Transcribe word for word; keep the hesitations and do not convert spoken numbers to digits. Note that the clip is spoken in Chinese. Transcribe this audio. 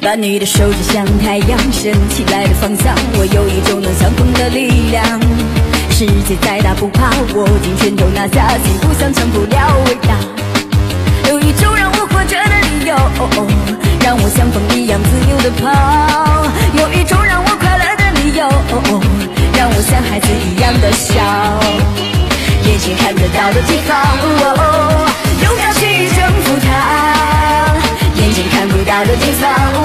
把你的手指像太阳升起来的方向，我有一种能相逢的力量。世界再大不怕，握紧拳头拿下，心互相成不了伟大。有一种让我活着的理由，让我像风一样自由的跑。有一种让我快乐的理由，让我像孩子一样的笑。眼睛看得到的地方，勇敢去征服它。眼睛看不到的地方，